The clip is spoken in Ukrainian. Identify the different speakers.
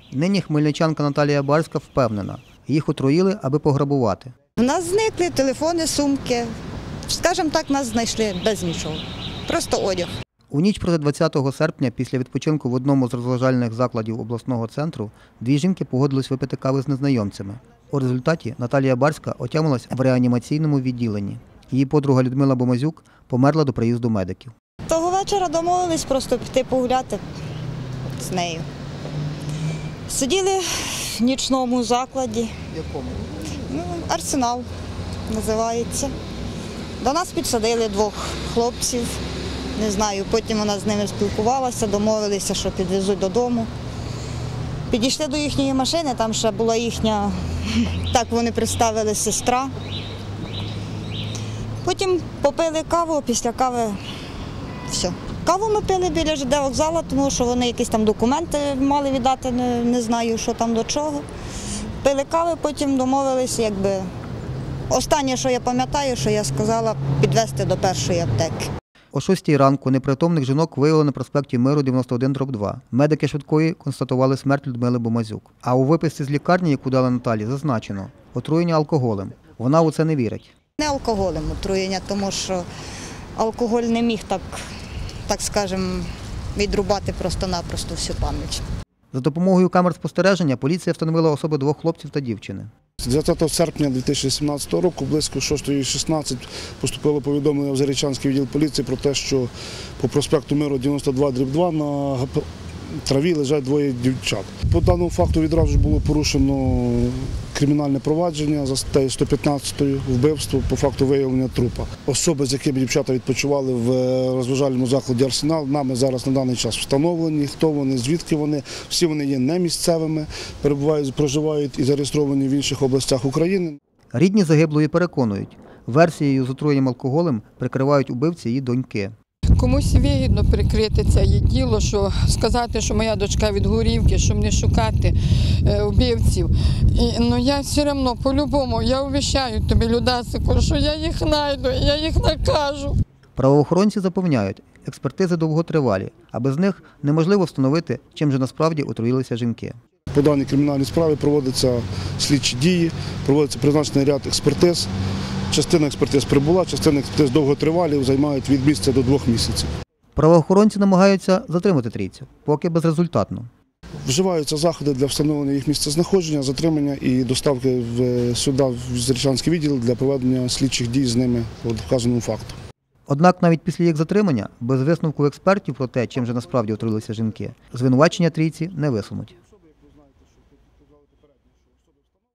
Speaker 1: Нині хмельничанка Наталія Барська впевнена, їх отруїли, аби пограбувати.
Speaker 2: У нас зникли телефони, сумки. Скажімо так, нас знайшли без нічого. Просто одяг.
Speaker 1: У ніч проти 20 серпня, після відпочинку в одному з розважальних закладів обласного центру, дві жінки погодились випити кави з незнайомцями. У результаті Наталія Барська отямилась в реанімаційному відділенні. Її подруга Людмила Бомазюк померла до приїзду медиків.
Speaker 2: Того вечора домовились просто піти погуляти з нею. Сиділи в нічному закладі.
Speaker 1: Якому?
Speaker 2: Арсенал називається. До нас підсадили двох хлопців. Не знаю, потім вона з ними спілкувалася, домовилися, що підвезуть додому. Підійшли до їхньої машини, там ще була їхня, так вони представили, сестра. Потім попили каву, після кави все. Каву ми пили біля ЖД вокзалу, тому що вони якісь там документи мали віддати, не знаю, що там до чого. Пили кави, потім домовилися, якби. Останнє, що я пам'ятаю, що я сказала, підвезти до першої аптеки.
Speaker 1: О 6 ранку непритомних жінок виявили на проспекті Миру 91/2. Медики швидкої констатували смерть Людмили Бомазюк. А у виписці з лікарні, яку дали Наталі, зазначено – отруєння алкоголем. Вона у це не вірить.
Speaker 2: Не алкоголем отруєння, тому що алкоголь не міг так скажемо, відрубати просто-напросто всю пам'ять.
Speaker 1: За допомогою камер спостереження поліція встановила особи двох хлопців та дівчини.
Speaker 3: 20 серпня 2017 року близько 6:16 поступило повідомлення в Зарічанський відділ поліції про те, що по проспекту Миру 92/2 на траві лежать двоє дівчат. По даному факту відразу ж було порушено кримінальне провадження за статтею 115 вбивство по факту виявлення трупа. Особи, з якими дівчата відпочивали в розважальному закладі «Арсенал», нами зараз на даний час встановлені, хто вони, звідки вони. Всі вони є не місцевими, проживають і зареєстровані в інших областях України.
Speaker 1: Рідні загиблої переконують, версією з отруєнням алкоголем прикривають убивці її доньки.
Speaker 4: Комусь вигідно прикрити це її діло, що сказати, що моя дочка від горівки, щоб не шукати вбивців. Ну я все одно, по-любому, я обіцяю тобі, Людасику, що я їх знайду, я їх накажу.
Speaker 1: Правоохоронці запевняють, експертизи довготривалі, а без них неможливо встановити, чим же насправді отруїлися жінки.
Speaker 3: По даній кримінальній справі проводяться слідчі дії, проводиться призначений ряд експертиз. Частина експертиз прибула, частина експертиз довготривалі, займають від місяця до 2 місяців.
Speaker 1: Правоохоронці намагаються затримати трійцю, поки безрезультатно.
Speaker 3: Вживаються заходи для встановлення їх місцезнаходження, затримання і доставки сюди, в Зарічанський відділ, для проведення слідчих дій з ними по вказаному факту.
Speaker 1: Однак навіть після їх затримання, без висновку експертів про те, чим же насправді отруїлися жінки, звинувачення трійці не висунуть.